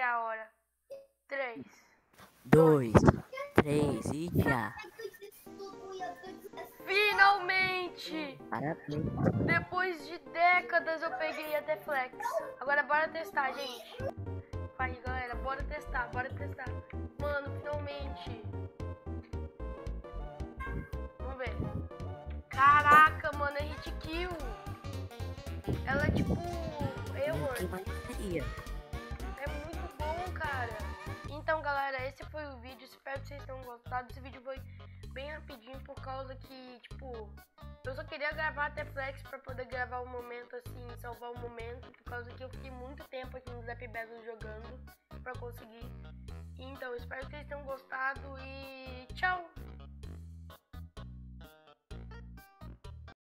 a hora. 3, 2, 3 e já. Finalmente! Parabéns. Depois de décadas eu peguei a Deflex. Agora bora testar, gente. Vai, galera, bora testar, bora testar. Mano, finalmente. Vamos ver. Caraca, mano, é hit kill. Ela é tipo é muito bom, cara. Então, galera, esse foi o vídeo. Espero que vocês tenham gostado. Esse vídeo foi bem rapidinho por causa que, tipo, eu só queria gravar até flex pra poder gravar um momento assim, salvar um momento, por causa que eu fiquei muito tempo aqui no Zap Battle jogando pra conseguir. Então, espero que vocês tenham gostado e tchau!